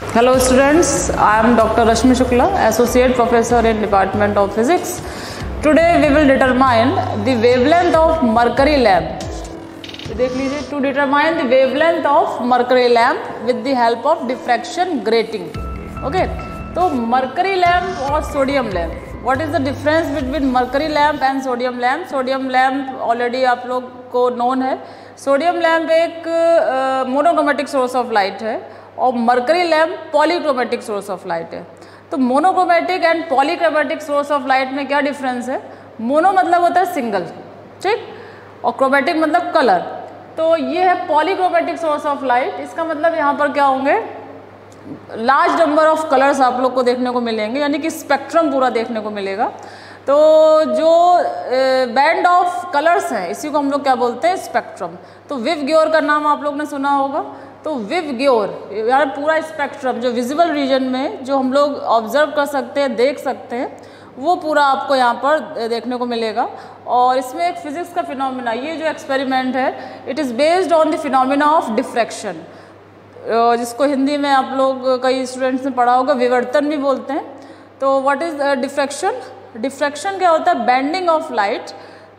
Hello students, I am Dr. Rashmi Shukla, Associate Professor in Department of Physics. Today we will determine the wavelength of mercury lamp. देख लीजिए, to determine the wavelength of mercury lamp with the help of diffraction grating. Okay, तो mercury lamp और sodium lamp. What is the difference between mercury lamp and sodium lamp? Sodium lamp already आप लोग को known है. Sodium lamp एक monochromatic source of light है और mercury lamp polychromatic source of light है. तो monochromatic and polychromatic source of light में क्या डिफरेंस है? मोनो मतलब होता है सिंगल, ठीक, और क्रोमेटिक मतलब कलर. तो ये है पॉलीक्रोमेटिक सोर्स ऑफ लाइट. इसका मतलब यहाँ पर क्या होंगे, लार्ज नंबर ऑफ कलर्स आप लोग को देखने को मिलेंगे, यानी कि स्पेक्ट्रम पूरा देखने को मिलेगा. तो जो बैंड ऑफ कलर्स हैं इसी को हम लोग क्या बोलते हैं, स्पेक्ट्रम. तो विव ग्योर का नाम आप लोग ने सुना होगा. तो विव ग्योर यार पूरा स्पेक्ट्रम जो विजिबल रीजन में जो हम लोग ऑब्जर्व कर सकते हैं, देख सकते हैं, वो पूरा आपको यहाँ पर देखने को मिलेगा. और इसमें एक फिजिक्स का फिनोमिना, ये जो एक्सपेरिमेंट है it is based on the phenomena of diffraction, जिसको हिंदी में आप लोग कई स्टूडेंट्स ने पढ़ा होगा विवर्तन भी बोलते हैं. तो व्हाट इज़ डिफ्रैक्शन? डिफ्रैक्शन क्या होता है? Bending of light.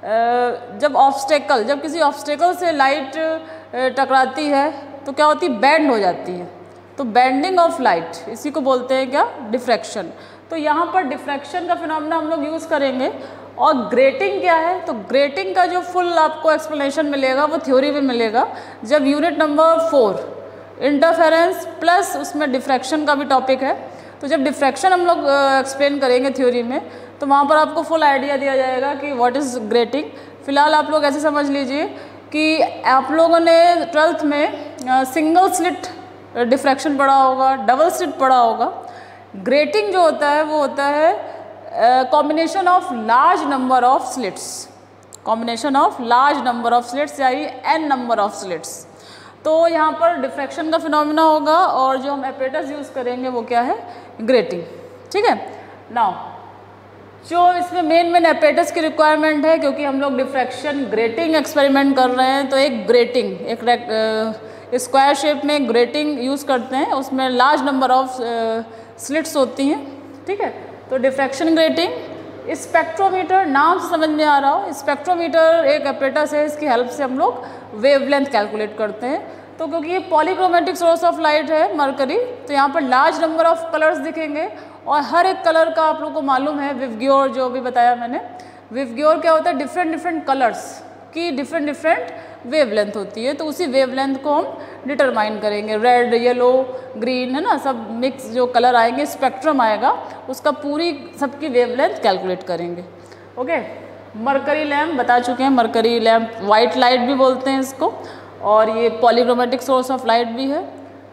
जब किसी ऑब्स्टेकल से लाइट टकराती है तो क्या होती है, बेंड हो जाती है. तो बेंडिंग ऑफ लाइट इसी को बोलते हैं क्या, डिफ्रैक्शन. तो यहाँ पर डिफ्रैक्शन का फिनोमेना हम लोग यूज़ करेंगे. और ग्रेटिंग क्या है? तो ग्रेटिंग का जो फुल आपको एक्सप्लेनेशन मिलेगा वो थ्योरी में मिलेगा जब यूनिट नंबर 4 इंटरफेरेंस प्लस उसमें डिफ्रैक्शन का भी टॉपिक है. तो जब डिफ्रैक्शन हम लोग एक्सप्लेन करेंगे थ्योरी में तो वहाँ पर आपको फुल आइडिया दिया जाएगा कि व्हाट इज़ ग्रेटिंग. फिलहाल आप लोग ऐसे समझ लीजिए कि आप लोगों ने 12th में सिंगल स्लिट डिफ्रैक्शन पढ़ा होगा, डबल स्लिट पढ़ा होगा. ग्रेटिंग जो होता है वो होता है combination of large number of slits, combination of large number of slits यानी n नंबर ऑफ स्लिट्स. तो यहाँ पर डिफ्रैक्शन का फिनोमिना होगा और जो हम एपरेटस यूज़ करेंगे वो क्या है, ग्रेटिंग. ठीक है. नाउ जो इसमें मेन एपरेटस की रिक्वायरमेंट है, क्योंकि हम लोग डिफ्रैक्शन ग्रेटिंग एक्सपेरिमेंट कर रहे हैं, तो एक ग्रेटिंग, एक स्क्वायर शेप में ग्रेटिंग यूज़ करते हैं, उसमें लार्ज नंबर ऑफ स्लिट्स होती हैं. ठीक है. तो डिफ्रैक्शन ग्रेटिंग. स्पेक्ट्रोमीटर नाम से समझ में आ रहा हो, स्पेक्ट्रोमीटर एक एपरेटस है, इसकी हेल्प से हम लोग वेवलेंथ कैलकुलेट करते हैं. तो क्योंकि ये पॉलीक्रोमेटिक सोर्स ऑफ लाइट है मरकरी, तो यहाँ पर लार्ज नंबर ऑफ कलर्स दिखेंगे और हर एक कलर का आप लोग को मालूम है विव ग्योर जो भी बताया मैंने. विव ग्योर क्या होता है, डिफरेंट कलर्स की डिफरेंट वेवलेंथ होती है. तो उसी वेवलेंथ को हम डिटरमाइन करेंगे. रेड, येलो, ग्रीन, है ना, सब मिक्स जो कलर आएंगे, स्पेक्ट्रम आएगा, उसका पूरी सबकी वेवलेंथ कैलकुलेट करेंगे. ओके. मरकरी लैम्प बता चुके हैं, मरकरी लैम्प वाइट लाइट भी बोलते हैं इसको, और ये पॉलीक्रोमेटिक सोर्स ऑफ लाइट भी है.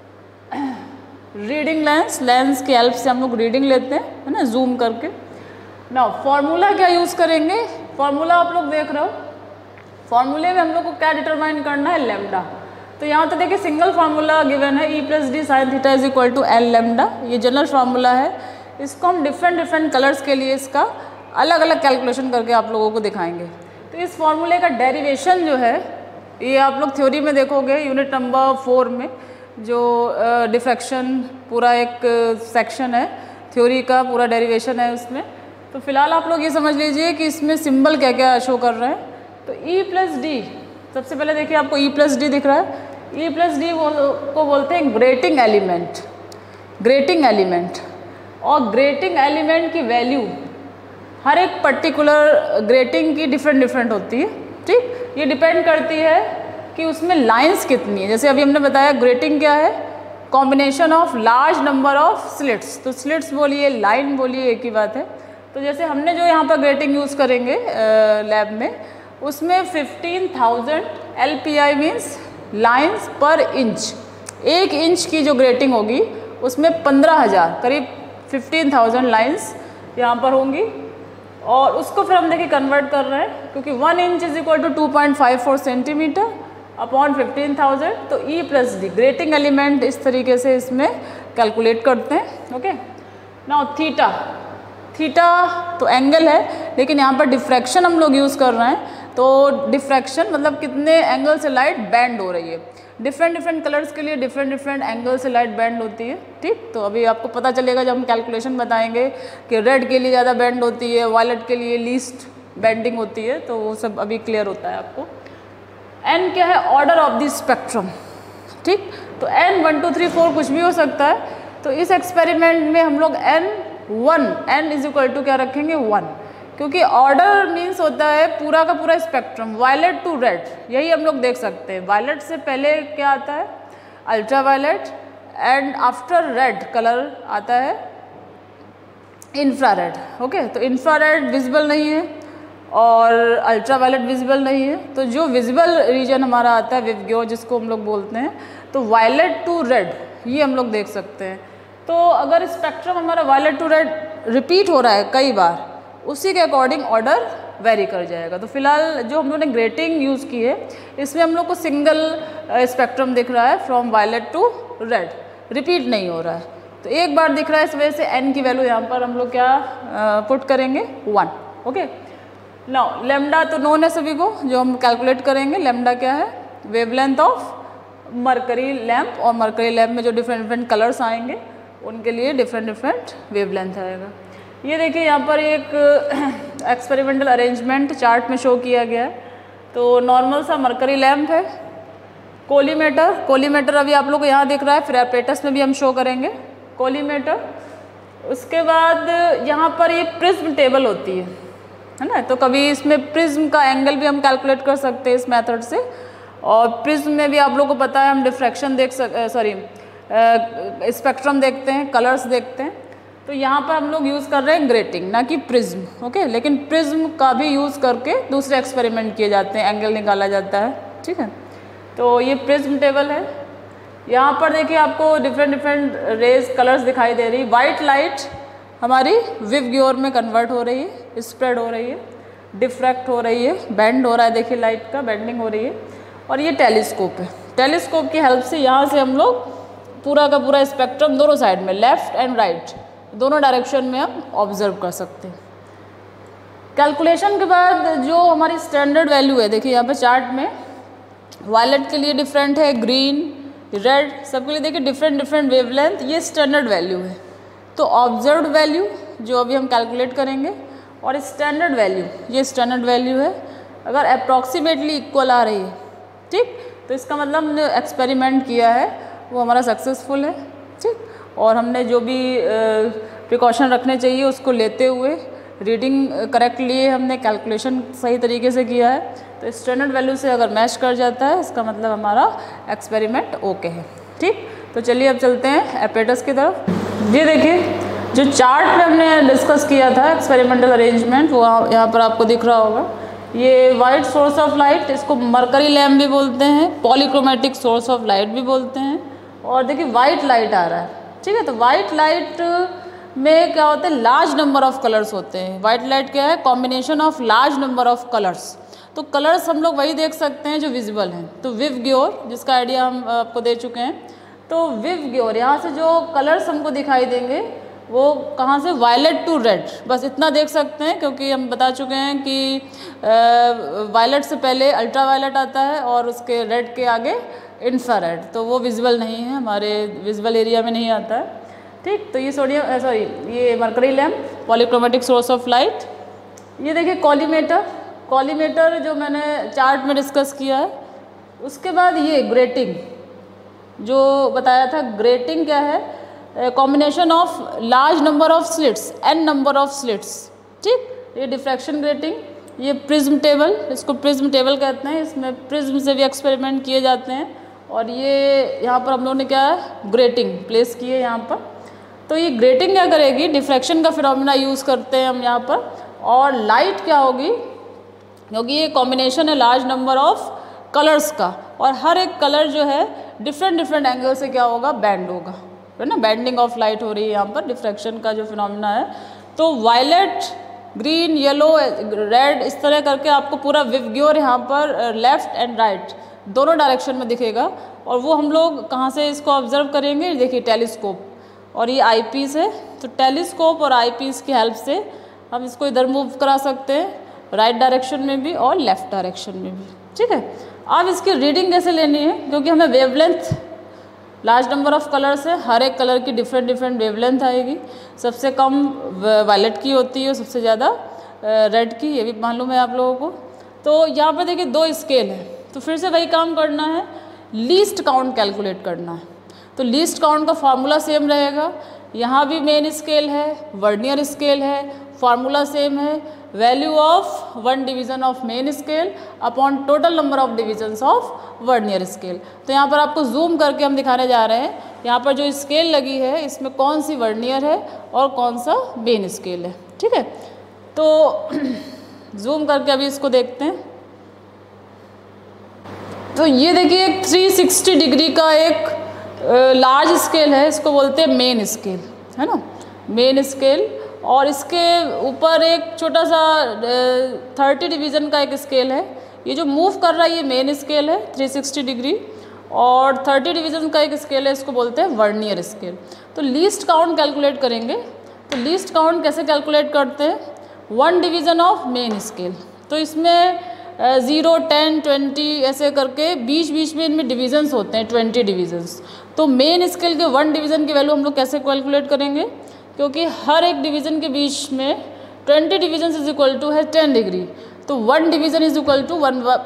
रीडिंग लेंस की हेल्प से हम लोग रीडिंग लेते हैं, है ना, जूम करके. नाउ फॉर्मूला क्या यूज़ करेंगे? फॉर्मूला आप लोग देख रहे हो. फॉर्मूले में हम लोग को क्या डिटरमाइन करना है, लैम्डा. तो यहाँ तो देखिए सिंगल फार्मूला गिवन है, E+D sin theta is equal to L lambda. ये जनरल फार्मूला है. इसको हम डिफरेंट कलर्स के लिए इसका अलग अलग कैलकुलेशन करके आप लोगों को दिखाएंगे. तो इस फॉर्मूले का डेरिवेशन जो है ये आप लोग थ्योरी में देखोगे यूनिट नंबर 4 में, जो डिफ्रैक्शन पूरा एक सेक्शन है थ्योरी का, पूरा डेरिवेशन है उसमें. तो फिलहाल आप लोग ये समझ लीजिए कि इसमें सिंबल क्या क्या शो कर रहे हैं. तो E+D, सबसे पहले देखिए आपको E+D दिख रहा है. E+D को बोलते हैं ग्रेटिंग एलिमेंट. ग्रेटिंग एलिमेंट और ग्रेटिंग एलिमेंट की वैल्यू हर एक पर्टिकुलर ग्रेटिंग की डिफरेंट होती है. ठीक. ये डिपेंड करती है कि उसमें लाइंस कितनी है. जैसे अभी हमने बताया ग्रेटिंग क्या है, combination of large number of slits. तो स्लिट्स बोलिए, लाइन बोलिए, एक ही बात है. तो जैसे हमने जो यहाँ पर ग्रेटिंग यूज़ करेंगे लैब में, उसमें 15,000 LPI means lines per inch. 1 inch की जो ग्रेटिंग होगी उसमें 15,000 करीब 15,000 लाइंस यहाँ पर होंगी. और उसको फिर हम देखिए कन्वर्ट कर रहे हैं, क्योंकि 1 inch is equal to 2.54 centimetre upon 15,000. तो E+D ग्रेटिंग एलिमेंट इस तरीके से इसमें कैलकुलेट करते हैं. ओके. नाउ थीटा तो एंगल है, लेकिन यहाँ पर डिफ्रैक्शन हम लोग यूज़ कर रहे हैं, तो डिफ्रैक्शन मतलब कितने एंगल से लाइट बेंड हो रही है। डिफरेंट डिफरेंट कलर्स के लिए डिफरेंट डिफरेंट एंगल से लाइट बेंड होती है। ठीक, तो अभी आपको पता चलेगा जब हम कैलकुलेशन बताएंगे कि रेड के लिए ज़्यादा बेंड होती है, वायलेट के लिए लीस्ट बेंडिंग होती है, तो वो सब अभी क्लियर होता है आपको। एन क्या है? Order of the spectrum. ठीक, तो एन 1 2 3 4 कुछ भी हो सकता है। तो इस एक्सपेरिमेंट में हम लोग एन इज इक्वल टू क्या रखेंगे? 1, क्योंकि ऑर्डर मीन्स होता है पूरा का पूरा स्पेक्ट्रम, वायलेट टू रेड, यही हम लोग देख सकते हैं। वायलेट से पहले क्या आता है? Ultraviolet, and after red colour आता है इंफ्रारेड। ओके, तो इंफ्रारेड विजिबल नहीं है और अल्ट्रा वायलेट विजिबल नहीं है, तो जो विजिबल रीजन हमारा आता है विवग्योर जिसको हम लोग बोलते हैं, तो वायलेट टू रेड ये हम लोग देख सकते हैं। तो अगर स्पेक्ट्रम हमारा वायलेट टू रेड रिपीट हो रहा है कई बार, उसी के अकॉर्डिंग ऑर्डर वेरी कर जाएगा। तो फिलहाल जो हम लोगों ने ग्रेटिंग यूज़ की है, इसमें हम लोग को सिंगल स्पेक्ट्रम दिख रहा है from violet to red, repeat नहीं हो रहा है। तो एक बार दिख रहा है, इस वजह से एन की वैल्यू यहाँ पर हम लोग क्या पुट करेंगे? 1। ओके, नाउ लेमडा तो नोन है सभी को, जो हम कैलकुलेट करेंगे। लेमडा क्या है? वेवलेंथ ऑफ मरकरी लैम्प, और मरकरी लैम्प में जो डिफरेंट डिफरेंट कलर्स आएंगे उनके लिए डिफरेंट डिफरेंट वेवलेंथ आएगा। ये देखिए यहाँ पर एक एक्सपेरिमेंटल अरेंजमेंट चार्ट में शो किया गया है। तो नॉर्मल सा मरकरी लैम्प है, कोलीमेटर अभी आप लोग को यहाँ दिख रहा है, फिर एपरेटस में भी हम शो करेंगे कोलीमेटर। उसके बाद यहाँ पर ये प्रिज्म टेबल होती है ना, तो कभी इसमें प्रिज्म का एंगल भी हम कैलकुलेट कर सकते हैं इस मेथड से। और प्रिज्म में भी आप लोगों को पता है हम डिफ्रैक्शन स्पेक्ट्रम देखते हैं, कलर्स देखते हैं। तो यहाँ पर हम लोग यूज़ कर रहे हैं ग्रेटिंग, ना कि प्रिज्म। ओके, लेकिन प्रिज्म का भी यूज़ करके दूसरे एक्सपेरिमेंट किए जाते हैं, एंगल निकाला जाता है। ठीक है, तो ये प्रिज्म टेबल है। यहाँ पर देखिए आपको डिफरेंट डिफरेंट रेज कलर्स दिखाई दे रही। वाइट लाइट हमारी विवग्योर में कन्वर्ट हो रही है, स्प्रेड हो रही है, डिफ्रैक्ट हो रही है, बेंड हो रहा है, देखिए लाइट का बेंडिंग हो रही है। और ये टेलीस्कोप है, टेलीस्कोप की हेल्प से यहाँ से हम लोग पूरा का पूरा स्पेक्ट्रम दोनों साइड में, लेफ्ट एंड राइट दोनों डायरेक्शन में हम ऑब्जर्व कर सकते हैं। कैलकुलेशन के बाद जो हमारी स्टैंडर्ड वैल्यू है, देखिए यहाँ पे चार्ट में वायलेट के लिए डिफरेंट है, ग्रीन, रेड, सबके लिए देखिए डिफरेंट डिफरेंट वेवलेंथ, ये स्टैंडर्ड वैल्यू है। तो ऑब्जर्व्ड वैल्यू जो अभी हम कैलकुलेट करेंगे, और स्टैंडर्ड वैल्यू, ये स्टैंडर्ड वैल्यू है। अगर अप्रॉक्सीमेटली इक्वल आ रही है, ठीक, तो इसका मतलब हमने एक्सपेरिमेंट किया है वो हमारा सक्सेसफुल है। ठीक, और हमने जो भी प्रिकॉशन रखने चाहिए उसको लेते हुए, रीडिंग करेक्ट लिए, हमने कैलकुलेशन सही तरीके से किया है। तो स्टैंडर्ड वैल्यू से अगर मैच कर जाता है, इसका मतलब हमारा एक्सपेरिमेंट ओके है। ठीक, तो चलिए अब चलते हैं एपरेटस की तरफ। ये देखिए जो चार्ट में हमने डिस्कस किया था एक्सपेरिमेंटल अरेंजमेंट, वो यहाँ पर आपको दिख रहा होगा। ये वाइट सोर्स ऑफ लाइट, इसको मरकरी लैम्प भी बोलते हैं, पॉलीक्रोमेटिक सोर्स ऑफ लाइट भी बोलते हैं। और देखिए वाइट लाइट आ रहा है, ठीक है। तो वाइट लाइट में क्या होता है? लार्ज नंबर ऑफ कलर्स होते हैं। वाइट लाइट क्या है? Combination of large number of colours. तो कलर्स हम लोग वही देख सकते हैं जो विजिबल हैं। तो विवग्योर, जिसका आइडिया हम आपको दे चुके हैं, तो विवग्योर यहाँ से जो कलर्स हमको दिखाई देंगे वो कहाँ से? वायलेट टू रेड, बस इतना देख सकते हैं, क्योंकि हम बता चुके हैं कि वायलेट से पहले अल्ट्रा वायलेट आता है और उसके रेड के आगे इंफ्रारेड, तो वो विजिबल नहीं है, हमारे विजिबल एरिया में नहीं आता है। ठीक, तो ये ये mercury lamp, polychromatic source of light. ये देखिए कॉलीमेटर जो मैंने चार्ट में डिस्कस किया है। उसके बाद ये ग्रेटिंग जो बताया था। ग्रेटिंग क्या है? Combination of large number of slits, n number of slits. ठीक, ये डिफ्रैक्शन ग्रेटिंग। ये प्रिज्म टेबल, इसको प्रिज्म टेबल कहते हैं, इसमें प्रिज्म से भी एक्सपेरिमेंट किए जाते हैं। और ये यहाँ पर हम लोगों ने क्या ग्रेटिंग प्लेस की है यहाँ पर। तो ये ग्रेटिंग क्या करेगी? डिफ्रैक्शन का फिनोमेना यूज़ करते हैं हम यहाँ पर। और लाइट क्या होगी? क्योंकि ये कॉम्बिनेशन है लार्ज नंबर ऑफ कलर्स का, और हर एक कलर जो है डिफरेंट डिफरेंट एंगल से क्या होगा? बैंड होगा, है ना। बैंडिंग ऑफ लाइट हो रही है यहाँ पर, डिफ्रैक्शन का जो फिनोमेना है। तो वायलेट, ग्रीन, येलो, रेड, इस तरह करके आपको पूरा विवग्योर यहाँ पर लेफ्ट एंड राइट दोनों डायरेक्शन में दिखेगा। और वो हम लोग कहाँ से इसको ऑब्जर्व करेंगे? देखिए टेलीस्कोप, और ये आईपीस है। तो टेलीस्कोप और आईपीस की हेल्प से हम इसको इधर मूव करा सकते हैं, राइट डायरेक्शन में भी और लेफ्ट डायरेक्शन में भी। ठीक है, अब इसकी रीडिंग कैसे लेनी है, क्योंकि हमें wavelength large number of colours है, हर एक कलर की डिफरेंट डिफरेंट वेवलेंथ आएगी। सबसे कम वायलेट की होती है, सबसे ज़्यादा रेड की, ये भी मालूम है आप लोगों को। तो यहाँ पे देखिए 2 स्केल है, तो फिर से वही काम करना है, लीस्ट काउंट कैलकुलेट करना है। तो लीस्ट काउंट का फार्मूला सेम रहेगा, यहाँ भी मेन स्केल है, वर्नियर स्केल है, फार्मूला सेम है, value of 1 division of main scale upon total number of divisions of vernier scale. तो यहाँ पर आपको जूम करके हम दिखाने जा रहे हैं, यहाँ पर जो स्केल लगी है इसमें कौन सी वर्नियर है और कौन सा मेन स्केल है। ठीक है, तो जूम करके अभी इसको देखते हैं। तो ये देखिए 360 डिग्री का एक लार्ज स्केल है, इसको बोलते हैं मेन स्केल, है ना, मेन स्केल। और इसके ऊपर एक छोटा सा 30 डिवीज़न का एक स्केल है, ये जो मूव कर रहा है ये मेन स्केल है 360 डिग्री, और 30 डिवीज़न का एक स्केल है, इसको बोलते हैं वर्नियर स्केल। तो लीस्ट काउंट कैलकुलेट करेंगे, तो लीस्ट काउंट कैसे कैलकुलेट करते हैं, 1 डिवीज़न ऑफ मेन स्केल। तो इसमें 0, 10, 20 ऐसे करके बीच बीच में इनमें डिवीजन्स होते हैं, 20 डिवीजन्स। तो मेन स्केल के 1 डिवीज़न की वैल्यू हम लोग कैसे कैलकुलेट करेंगे, क्योंकि हर एक डिवीज़न के बीच में 20 डिवीजन्स इज इक्वल टू है 10 डिग्री, तो 1 division is equal to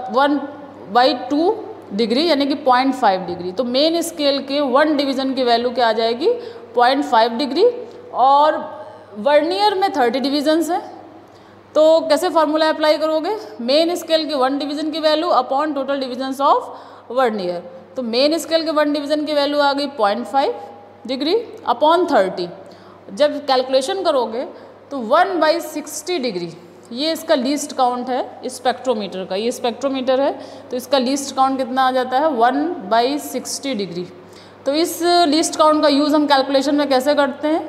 1/2 degree, यानी कि 0.5 डिग्री। तो मेन स्केल के 1 डिवीज़न की वैल्यू क्या आ जाएगी, 0.5 डिग्री। और वर्नियर में 30 डिवीजन्स है, तो कैसे फार्मूला अप्लाई करोगे, मेन स्केल के 1 डिवीज़न की value upon total divisions of vernier. तो मेन स्केल के 1 डिवीज़न की वैल्यू आ गई 0.5 डिग्री अपॉन 30। जब कैलकुलेशन करोगे तो 1/60 डिग्री, ये इसका लीस्ट काउंट है स्पेक्ट्रोमीटर का, ये स्पेक्ट्रोमीटर है, तो इसका लीस्ट काउंट कितना आ जाता है 1/60 डिग्री। तो इस लीस्ट काउंट का यूज़ हम कैलकुलेशन में कैसे करते हैं,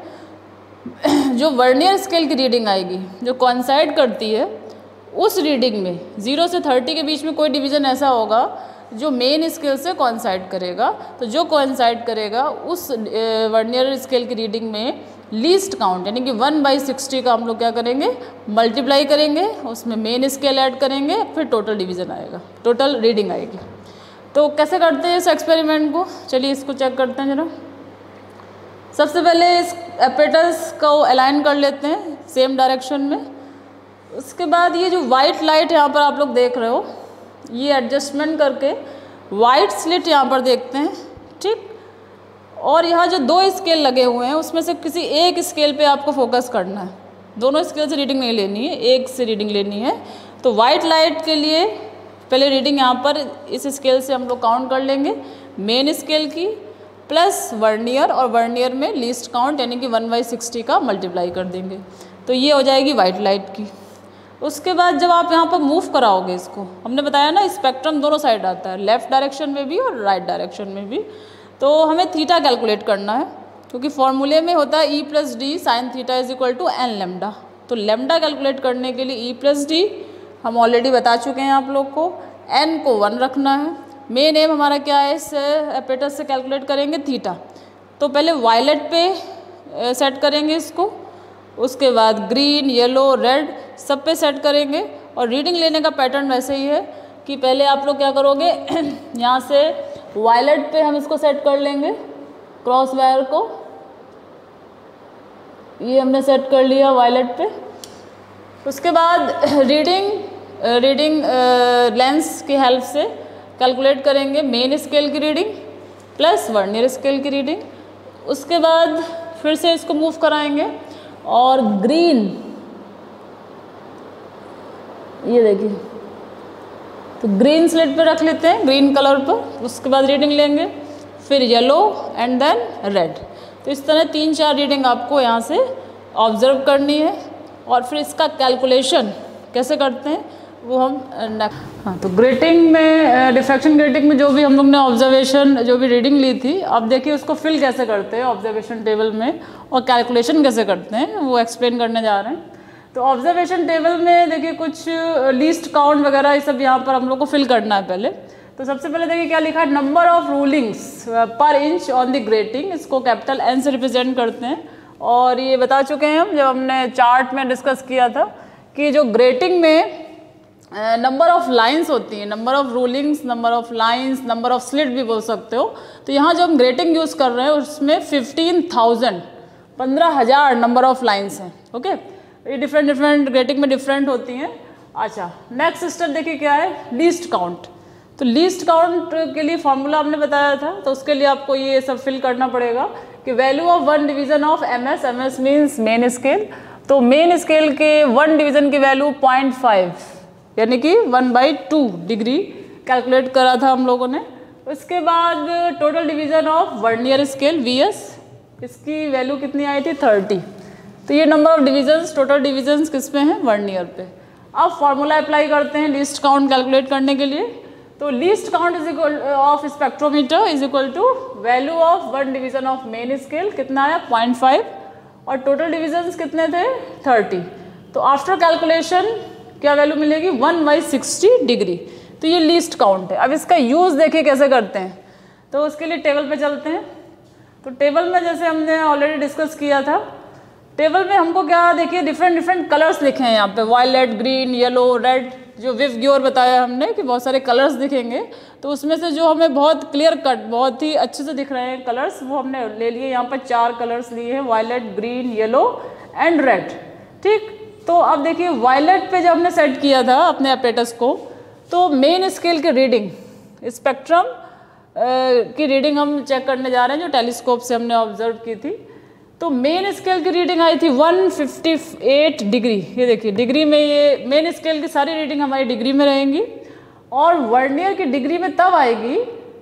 जो वर्नियर स्केल की रीडिंग आएगी जो कोइंसाइड करती है उस रीडिंग में 0 से 30 के बीच में कोई डिवीज़न ऐसा होगा जो मेन स्केल से कोइंसाइड करेगा। तो जो कोइंसाइड करेगा उस वर्नियर स्केल की रीडिंग में लीस्ट काउंट यानी कि 1/60 का हम लोग क्या करेंगे, मल्टीप्लाई करेंगे, उसमें मेन स्केल ऐड करेंगे, फिर टोटल डिवीज़न आएगा, टोटल रीडिंग आएगी। तो कैसे करते हैं इस एक्सपेरिमेंट को, चलिए इसको चेक करते हैं जरा। सबसे पहले इस एपेटस को अलाइन कर लेते हैं सेम डायरेक्शन में। उसके बाद ये जो वाइट लाइट यहाँ पर आप लोग देख रहे हो, ये एडजस्टमेंट करके वाइट स्लिट यहाँ पर देखते हैं, ठीक। और यहाँ जो 2 स्केल लगे हुए हैं उसमें से किसी एक स्केल पे आपको फोकस करना है, दोनों स्केल से रीडिंग नहीं लेनी है, एक से रीडिंग लेनी है। तो वाइट लाइट के लिए पहले रीडिंग यहाँ पर इस स्केल से हम लोग काउंट कर लेंगे, मेन स्केल की प्लस वर्नियर, और वर्नियर में लीस्ट काउंट यानी कि 1/60 का मल्टीप्लाई कर देंगे, तो ये हो जाएगी वाइट लाइट की। उसके बाद जब आप यहाँ पर मूव कराओगे इसको, हमने बताया ना स्पेक्ट्रम दोनों साइड आता है, लेफ्ट डायरेक्शन में भी और राइट डायरेक्शन में भी। तो हमें थीटा कैलकुलेट करना है, क्योंकि फॉर्मूले में होता है E+D sin theta is equal to n lambda. तो लैम्डा कैलकुलेट करने के लिए E+D हम ऑलरेडी बता चुके हैं आप लोग को, n को 1 रखना है। मेन एम हमारा क्या है, इस एपेटस से कैलकुलेट करेंगे थीटा। तो पहले वायलेट पे सेट करेंगे इसको, उसके बाद ग्रीन, येलो, रेड सब पे सेट करेंगे। और रीडिंग लेने का पैटर्न वैसे ही है कि पहले आप लोग क्या करोगे यहाँ से वायलेट पे हम इसको सेट कर लेंगे, क्रॉस वायर को, ये हमने सेट कर लिया वायलेट पे। उसके बाद रीडिंग लेंस की हेल्प से कैलकुलेट करेंगे मेन स्केल की रीडिंग प्लस वर्नियर स्केल की रीडिंग। उसके बाद फिर से इसको मूव कराएंगे और ग्रीन, ये देखिए, तो ग्रीन स्लिट पे रख लेते हैं, ग्रीन कलर पर। उसके बाद रीडिंग लेंगे, फिर येलो एंड देन रेड। तो इस तरह 3-4 रीडिंग आपको यहाँ से ऑब्जर्व करनी है, और फिर इसका कैलकुलेशन कैसे करते हैं वो हम हाँ। तो ग्रेटिंग में, डिफ्रैक्शन ग्रेटिंग में जो भी हम लोग ने ऑब्जर्वेशन, जो भी रीडिंग ली थी, अब देखिए उसको फिल कैसे करते हैं ऑब्जर्वेशन टेबल में, और कैलकुलेशन कैसे करते हैं वो एक्सप्लेन करने जा रहे हैं। तो ऑब्जर्वेशन टेबल में देखिए कुछ लीस्ट काउंट वगैरह ये सब यहाँ पर हम लोग को फिल करना है पहले। तो सबसे पहले देखिए क्या लिखा है, number of rulings per inch on the grating, इसको कैपिटल N से रिप्रेजेंट करते हैं। और ये बता चुके हैं हम जब हमने चार्ट में डिस्कस किया था कि जो ग्रेटिंग में नंबर ऑफ लाइंस होती हैं, number of rulings, number of lines, number of slit भी बोल सकते हो। तो यहाँ जो हम ग्रेटिंग यूज़ कर रहे हैं उसमें 15,000 15,000 नंबर ऑफ लाइंस हैं। ओके, ये डिफरेंट डिफरेंट ग्रेटिंग में डिफरेंट होती हैं। अच्छा, नेक्स्ट स्टेप देखिए क्या है, लीस्ट काउंट। तो लीस्ट काउंट के लिए फॉर्मूला हमने बताया था, तो उसके लिए आपको ये सब फिल करना पड़ेगा कि value of 1 division of MS, MS means main scale. तो मेन स्केल के 1 डिवीजन की वैल्यू 0.5 यानी कि 1/2 डिग्री कैलकुलेट करा था हम लोगों ने। उसके बाद total division of vernier scale VS, इसकी वैल्यू कितनी आई थी 30। तो ये number of divisions, total divisions किस पे हैं, वर्नियर पे। अब फॉर्मूला अप्लाई करते हैं लीस्ट काउंट कैलकुलेट करने के लिए। तो least count is equal of spectrometer is equal to value of 1 division of main scale, कितना आया 0.5, और टोटल डिविजन्स कितने थे 30। तो आफ्टर कैलकुलेशन क्या वैल्यू मिलेगी 1/60 डिग्री। तो ये लीस्ट काउंट है। अब इसका यूज़ देखिए कैसे करते हैं, तो उसके लिए टेबल पे चलते हैं। तो टेबल में जैसे हमने ऑलरेडी डिस्कस किया था, टेबल में हमको क्या देखिए डिफरेंट डिफरेंट कलर्स लिखे हैं यहाँ पे, वायलेट, ग्रीन, येलो, रेड, जो विव ग्योर बताया हमने कि बहुत सारे कलर्स दिखेंगे। तो उसमें से जो हमें बहुत क्लियर कट, बहुत ही अच्छे से दिख रहे हैं कलर्स, वो हमने ले लिए। यहाँ पर 4 कलर्स लिए हैं, violet, green, yellow and red. ठीक, तो अब देखिए वायलेट पे जब हमने सेट किया था अपने अपरेटस को, तो मेन स्केल की रीडिंग, स्पेक्ट्रम की रीडिंग हम चेक करने जा रहे हैं जो टेलीस्कोप से हमने ऑब्जर्व की थी। तो मेन स्केल की रीडिंग आई थी 158 डिग्री। ये देखिए डिग्री में, ये मेन स्केल की सारी रीडिंग हमारी डिग्री में रहेंगी, और वर्नियर की डिग्री में तब आएगी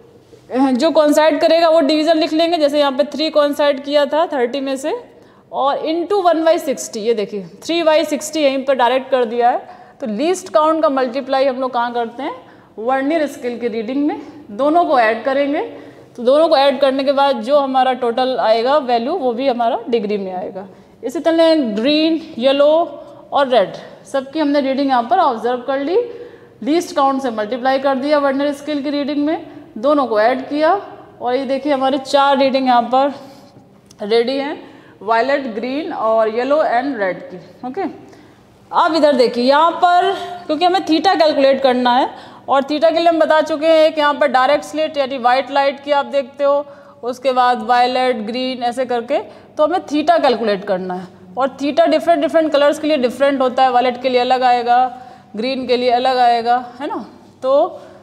जो कॉन्साइड करेगा वो डिवीज़न लिख लेंगे। जैसे यहाँ पे 3 कॉन्साइड किया था 30 में से, और इंटू 1/60, ये देखिए 3/60 यहीं पर डायरेक्ट कर दिया है। तो लीस्ट काउंट का मल्टीप्लाई हम लोग कहाँ करते हैं, वर्नियर स्केल की रीडिंग में, दोनों को ऐड करेंगे। तो दोनों को ऐड करने के बाद जो हमारा टोटल आएगा वैल्यू, वो भी हमारा डिग्री में आएगा। इसी तरह ग्रीन, येलो और रेड सबकी हमने रीडिंग यहाँ पर ऑब्जर्व कर ली, लीस्ट काउंट से मल्टीप्लाई कर दिया वर्नियर स्केल की रीडिंग में, दोनों को ऐड किया, और ये देखिए हमारे 4 रीडिंग यहाँ पर रेडी हैं, वायलेट, ग्रीन और येलो एंड रेड की। ओके, अब इधर देखिए यहाँ पर, क्योंकि हमें थीटा कैलकुलेट करना है, और थीटा के लिए हम बता चुके हैं कि यहाँ पर डायरेक्ट स्लिट यानी वाइट लाइट की आप देखते हो, उसके बाद वायलेट, ग्रीन ऐसे करके, तो हमें थीटा कैलकुलेट करना है। और थीटा डिफरेंट डिफरेंट कलर्स के लिए डिफरेंट होता है, वायलेट के लिए अलग आएगा, ग्रीन के लिए अलग आएगा, है ना। तो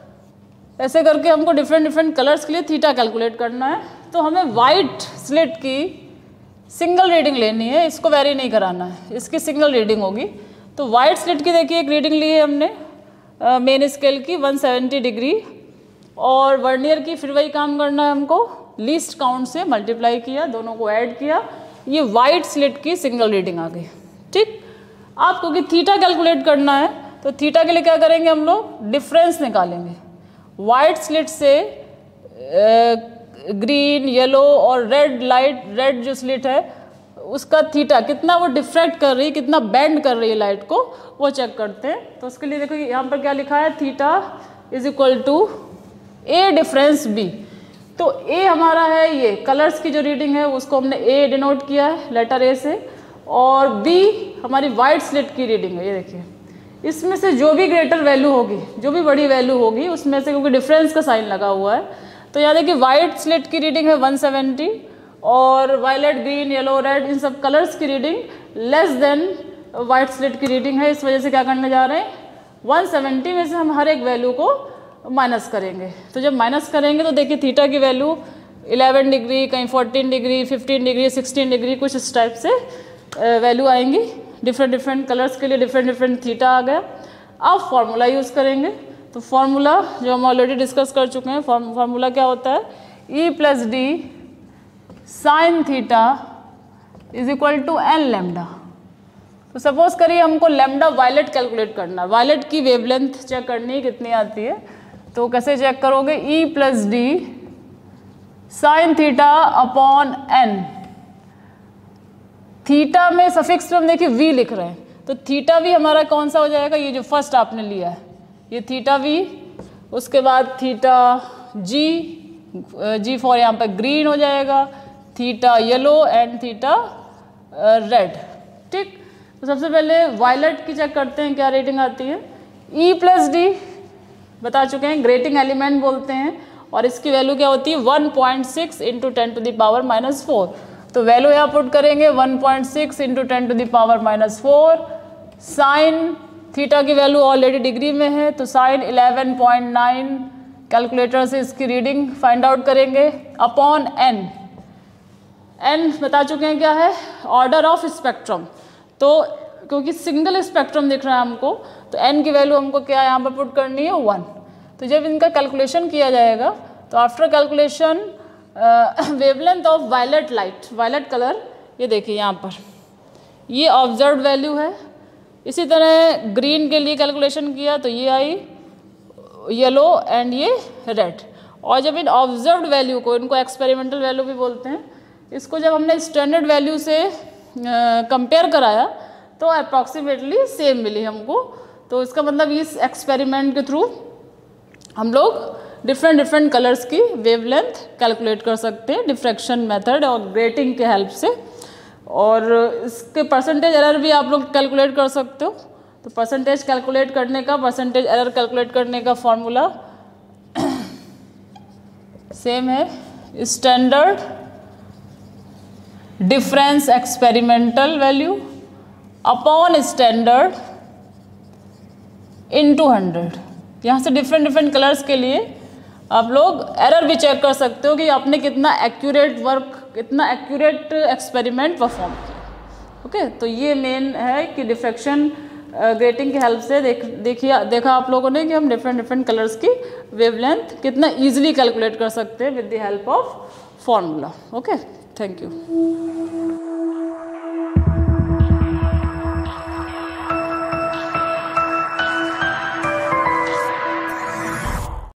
ऐसे करके हमको डिफरेंट डिफरेंट कलर्स के लिए थीटा कैलकुलेट करना है। तो हमें वाइट स्लिट की सिंगल रीडिंग लेनी है, इसको वेरी नहीं कराना है, इसकी सिंगल रीडिंग होगी। तो वाइट स्लिट की देखिए एक रीडिंग ली है हमने मेन स्केल की 170 डिग्री, और वर्नियर की फिर वही काम करना है हमको, लीस्ट काउंट से मल्टीप्लाई किया, दोनों को ऐड किया, ये वाइट स्लिट की सिंगल रीडिंग आ गई। ठीक, आपको कि थीटा कैलकुलेट करना है, तो थीटा के लिए क्या करेंगे हम लोग, डिफरेंस निकालेंगे। वाइट स्लिट से ग्रीन, येलो और रेड लाइट, रेड जो स्लिट है उसका थीटा कितना वो डिफ्रैक्ट कर रही है, कितना बेंड कर रही है लाइट को, वो चेक करते हैं। तो उसके लिए देखो यहाँ पर क्या लिखा है, theta is equal to A difference B. तो ए हमारा है, ये कलर्स की जो रीडिंग है उसको हमने ए डिनोट किया है लेटर ए से, और बी हमारी वाइट स्लिट की रीडिंग है। ये देखिए इसमें से जो भी ग्रेटर वैल्यू होगी, जो भी बड़ी वैल्यू होगी उसमें से, क्योंकि डिफरेंस का साइन लगा हुआ है, तो यहाँ देखिए वाइट स्लिट की रीडिंग है 170, और वायलेट, ग्रीन, येलो, रेड इन सब कलर्स की reading less than white slit की रीडिंग है। इस वजह से क्या करने जा रहे हैं, 170 में से हम हर एक वैल्यू को माइनस करेंगे। तो जब माइनस करेंगे तो देखिए थीटा की वैल्यू 11 डिग्री, कहीं 14 डिग्री, 15 डिग्री, 16 डिग्री, कुछ इस टाइप से वैल्यू आएंगी। डिफरेंट डिफरेंट कलर्स के लिए डिफरेंट डिफरेंट थीटा आ गया। अब फॉर्मूला यूज़ करेंगे। तो फॉर्मूला जो हम ऑलरेडी डिस्कस कर चुके हैं, फॉर्मूला क्या होता है, E + D sine theta is equal to N lambda. तो सपोज करिए हमको लैम्डा वायलेट कैलकुलेट करना है, वायलेट की वेवलेंथ चेक करनी है कितनी आती है। तो कैसे चेक करोगे, E + D sine theta upon N. Theta में सफिक्स में हम देखिए V लिख रहे हैं, तो थीटा भी हमारा कौन सा हो जाएगा, ये जो फर्स्ट आपने लिया है ये थीटा V, उसके बाद थीटा G फॉर यहाँ पर ग्रीन हो जाएगा, theta yellow and theta red. ठीक, तो सबसे पहले वायलेट की चेक करते हैं क्या रेटिंग आती है। E प्लस डी बता चुके हैं, ग्रेटिंग एलिमेंट बोलते हैं, और इसकी वैल्यू क्या होती है 1.6 इंटू 10⁻⁻4। तो वैल्यू यहाँ पुट करेंगे 1.6 इंटू 10⁻⁻4। साइन थीटा की वैल्यू ऑलरेडी डिग्री में है, तो साइन 11.9 कैलकुलेटर से इसकी रीडिंग फाइंड आउट करेंगे अपॉन एन। एन बता चुके हैं क्या है, ऑर्डर ऑफ स्पेक्ट्रम। तो क्योंकि सिंगल स्पेक्ट्रम दिख रहा है हमको, तो एन की वैल्यू हमको क्या यहाँ पर पुट करनी है 1। तो जब इनका कैलकुलेशन किया जाएगा तो after calculation wavelength of violet light, violet colour, ये देखिए यहाँ पर ये ऑब्जर्व वैल्यू है। इसी तरह ग्रीन के लिए कैलकुलेशन किया तो ये आई येलो एंड ये रेड। और जब इन ऑब्जर्व्ड वैल्यू को, इनको एक्सपेरिमेंटल वैल्यू भी बोलते हैं, इसको जब हमने स्टैंडर्ड वैल्यू से कंपेयर कराया तो अप्रॉक्सीमेटली सेम मिली हमको। तो इसका मतलब इस एक्सपेरिमेंट के थ्रू हम लोग डिफरेंट कलर्स की वेवलेंथ कैलकुलेट कर सकते हैं डिफ्रैक्शन मेथड और ग्रेटिंग के हेल्प से। और इसके परसेंटेज एरर भी आप लोग कैलकुलेट कर सकते हो। तो परसेंटेज कैलकुलेट करने का, परसेंटेज एरर कैलकुलेट करने का फॉर्मूला सेम है, standard difference experimental value upon standard into 100। यहाँ से डिफरेंट कलर्स के लिए आप लोग एरर भी चेक कर सकते हो कि आपने कितना एक्यूरेट वर्क, कितना एक्यूरेट एक्सपेरिमेंट परफॉर्म किया। ओके, तो ये मेन है कि डिफ्रैक्शन ग्रेटिंग की हेल्प से देखा आप लोगों ने कि हम डिफरेंट कलर्स की वेवलेंथ कितना इजीली कैलकुलेट कर सकते हैं with the help of formula. Okay, thank you.